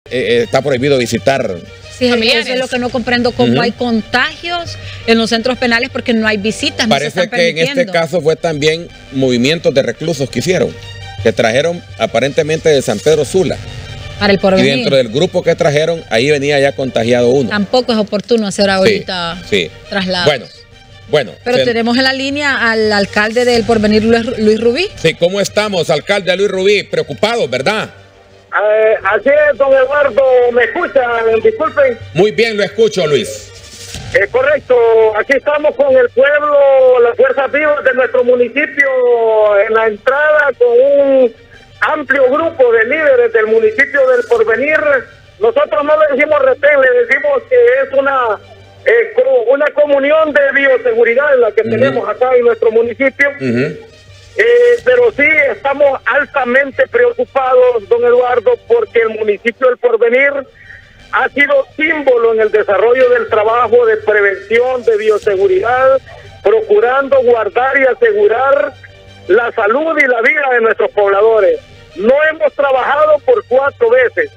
está prohibido visitar. Sí, eso es lo que no comprendo, cómo hay contagios en los centros penales porque no hay visitas. Parece no que en este caso fue también movimientos de reclusos que hicieron, que trajeron aparentemente de San Pedro Sula. Para el Porvenir. Y dentro del grupo que trajeron, ahí venía ya contagiado uno. Tampoco es oportuno hacer ahorita traslados. Bueno. Pero tenemos en la línea al alcalde del Porvenir, Luis Rubí. Sí, ¿cómo estamos, alcalde Luis Rubí? Preocupados, ¿verdad? Así es, don Eduardo, ¿me escuchan? Disculpen. Muy bien, lo escucho, Luis. Correcto, aquí estamos con el pueblo, las fuerzas vivas de nuestro municipio en la entrada con un amplio grupo de líderes del municipio del Porvenir. Nosotros no le decimos retén, le decimos que es una comunión de bioseguridad en la que tenemos acá en nuestro municipio. Pero sí estamos altamente preocupados, don Eduardo, porque el municipio del Porvenir ha sido símbolo en el desarrollo del trabajo de prevención, de bioseguridad, procurando guardar y asegurar la salud y la vida de nuestros pobladores. No hemos trabajado por 4 veces.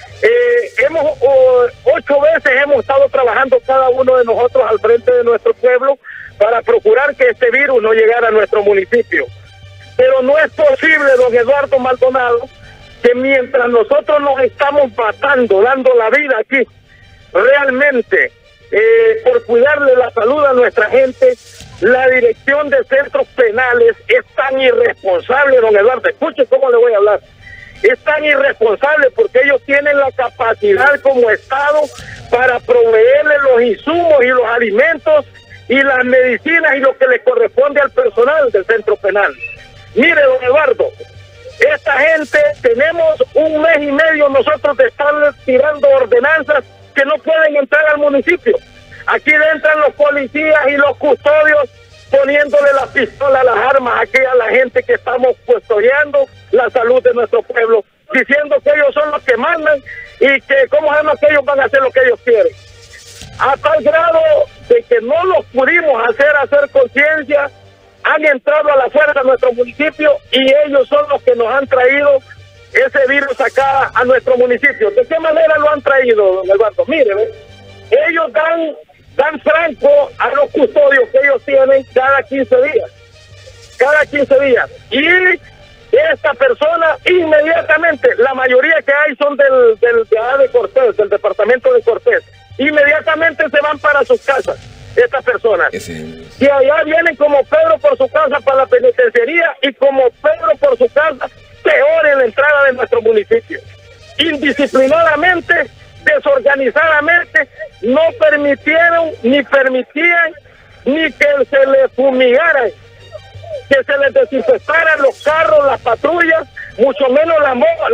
8 veces hemos estado trabajando cada uno de nosotros al frente de nuestro pueblo para procurar que este virus no llegara a nuestro municipio. Pero no es posible, don Eduardo Maldonado, que mientras nosotros nos estamos matando, dando la vida aquí, realmente, por cuidarle la salud a nuestra gente, la dirección de centros penales es tan irresponsable, don Eduardo. Escuche cómo le voy a hablar. Es tan irresponsable porque ellos tienen la capacidad como Estado para proveerle los insumos y los alimentos y las medicinas y lo que le corresponde al personal del centro penal. Mire, don Eduardo, esta gente, tenemos 1 mes y medio nosotros de estar tirando ordenanzas que no pueden entrar al municipio. Aquí entran los policías y los custodios poniéndole la pistola, las armas aquí a la gente que estamos custodiando la salud de nuestro pueblo, diciendo que ellos son los que mandan y que cómo es que ellos van a hacer lo que ellos quieren. A tal grado de que no los pudimos hacer conciencia, han entrado a la fuerza a nuestro municipio y ellos son los que nos han traído ese virus acá a nuestro municipio. ¿De qué manera lo han traído, don Eduardo? Mire, ellos dan franco a los custodios que ellos tienen cada 15 días. Cada 15 días. Y esta persona inmediatamente, la mayoría que hay son de Cortés, del departamento de Cortés, inmediatamente se van para sus casas. Estas personas. Y allá vienen como Pedro por su casa para la penitenciaría y como Pedro por su casa, peor en la entrada de nuestro municipio. Indisciplinadamente, desorganizadamente, no permitieron ni permitían ni que se les fumigaran, que se les desinfectaran los carros, las patrullas, mucho menos las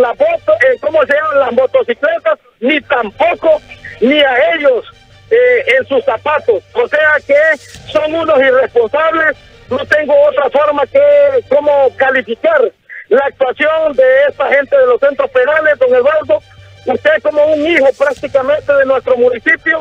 motocicletas, ni tampoco ni a ellos en sus zapatos. O sea que son unos irresponsables. No tengo otra forma que cómo calificar la actuación de esta gente de los centros penales, don Eduardo. Usted como un hijo prácticamente de nuestro municipio,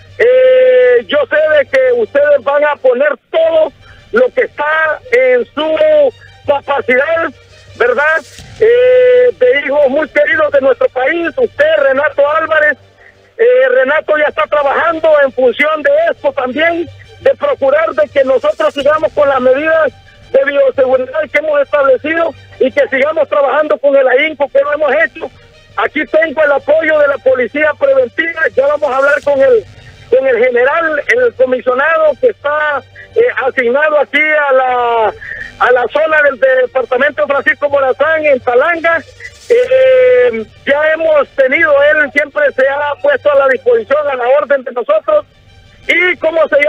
yo sé de que ustedes van a poner todo lo que está en su capacidad, ¿verdad? De hijos muy queridos de nuestro país. Usted, Renato Álvarez, Renato ya está trabajando en función de esto también, de procurar de que nosotros sigamos con las medidas de bioseguridad que hemos establecido y que sigamos trabajando con el ahínco que lo hemos hecho. Aquí tengo el apoyo de la policía preventiva, ya vamos a hablar con el general, el comisionado que está asignado aquí a la zona del departamento Francisco Morazán en Talanga. Ya hemos tenido, él siempre se ha puesto a la disposición, a la orden de nosotros, y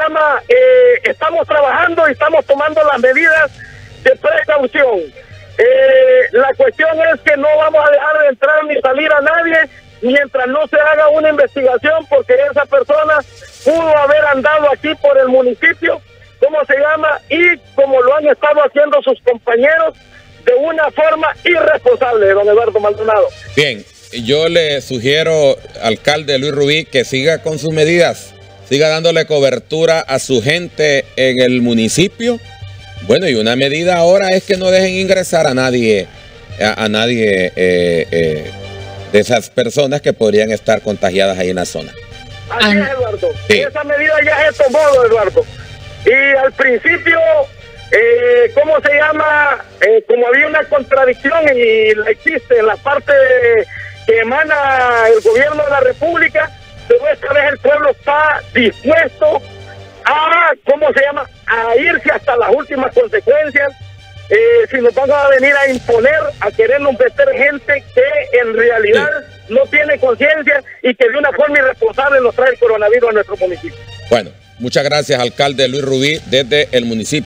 estamos trabajando y estamos tomando las medidas de precaución. La cuestión es que no vamos a dejar de entrar ni salir a nadie mientras no se haga una investigación, porque esa persona pudo haber andado aquí por el municipio, y como lo han estado haciendo sus compañeros, de una forma irresponsable, don Eduardo Maldonado. Bien, yo le sugiero, alcalde Luis Rubí, que siga con sus medidas, siga dándole cobertura a su gente en el municipio. Bueno, y una medida ahora es que no dejen ingresar a nadie de esas personas que podrían estar contagiadas ahí en la zona. Así es, Eduardo. Sí. Esa medida ya se tomó, Eduardo. Y al principio, ¿cómo se llama? Como había una contradicción y la existe en la parte que emana el gobierno de la República, pero esta vez el pueblo está dispuesto a, ¿cómo se llama?, a irse hasta las últimas consecuencias. Si nos van a venir a imponer, a querernos meter gente que en realidad no tiene conciencia y que de una forma irresponsable nos trae el coronavirus a nuestro municipio. Bueno, muchas gracias, alcalde Luis Rubí, desde el municipio.